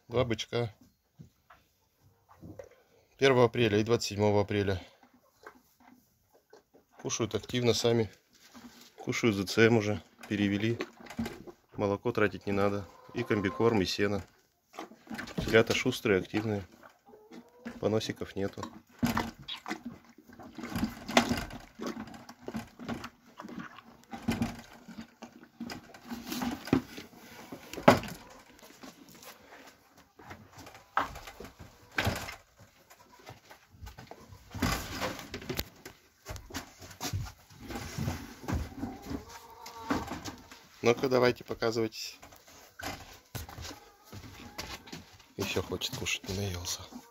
Два бычка. 1 апреля и 27 апреля. Кушают активно сами. Кушают ЗЦМ уже. Перевели. Молоко тратить не надо. И комбикорм, и сено. Телята шустрые, активные. Поносиков нету. Ну-ка, давайте, показывайтесь. Еще хочет кушать, не наелся.